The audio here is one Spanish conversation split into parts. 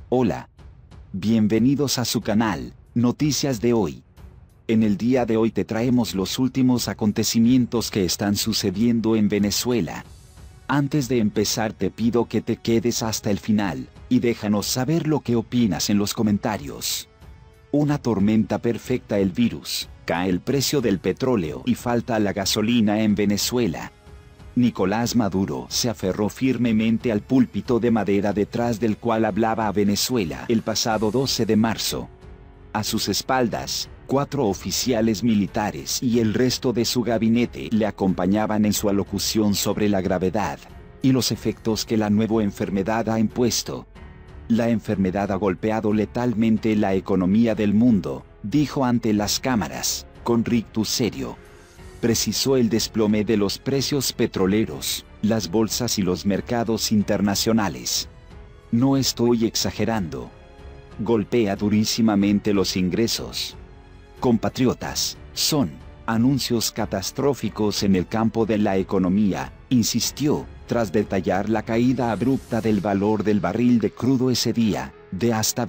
Hola. Bienvenidos a su canal, Noticias de Hoy. En el día de hoy te traemos los últimos acontecimientos que están sucediendo en Venezuela. Antes de empezar te pido que te quedes hasta el final, y déjanos saber lo que opinas en los comentarios. Una tormenta perfecta el virus, cae el precio del petróleo y falta la gasolina en Venezuela. Nicolás Maduro se aferró firmemente al púlpito de madera detrás del cual hablaba a Venezuela el pasado 12 de marzo. A sus espaldas, 4 oficiales militares y el resto de su gabinete le acompañaban en su alocución sobre la gravedad y los efectos que la nueva enfermedad ha impuesto. La enfermedad ha golpeado letalmente la economía del mundo, dijo ante las cámaras, con rictus serio. Precisó el desplome de los precios petroleros, las bolsas y los mercados internacionales. No estoy exagerando. Golpea durísimamente los ingresos. Compatriotas, son anuncios catastróficos en el campo de la economía, insistió, tras detallar la caída abrupta del valor del barril de crudo ese día, de hasta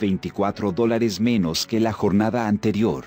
$24 menos que la jornada anterior.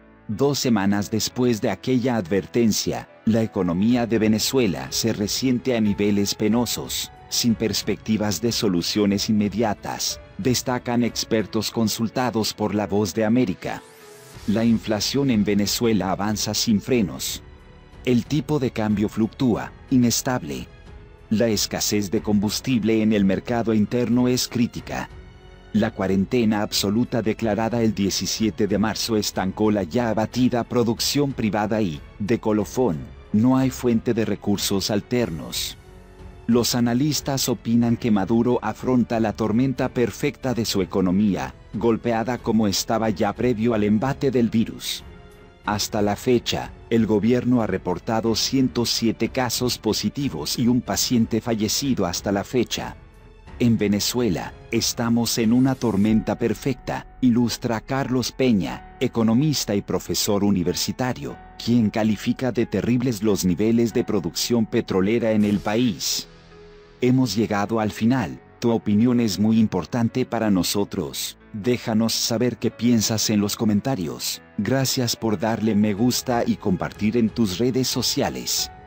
2 semanas después de aquella advertencia, la economía de Venezuela se resiente a niveles penosos, sin perspectivas de soluciones inmediatas, destacan expertos consultados por La Voz de América. La inflación en Venezuela avanza sin frenos. El tipo de cambio fluctúa, inestable. La escasez de combustible en el mercado interno es crítica. La cuarentena absoluta declarada el 17 de marzo estancó la ya abatida producción privada y, de colofón, no hay fuente de recursos alternos. Los analistas opinan que Maduro afronta la tormenta perfecta de su economía, golpeada como estaba ya previo al embate del virus. Hasta la fecha, el gobierno ha reportado 107 casos positivos y un paciente fallecido hasta la fecha. En Venezuela, estamos en una tormenta perfecta, ilustra Carlos Peña, economista y profesor universitario, quien califica de terribles los niveles de producción petrolera en el país. Hemos llegado al final, tu opinión es muy importante para nosotros, déjanos saber qué piensas en los comentarios, gracias por darle me gusta y compartir en tus redes sociales.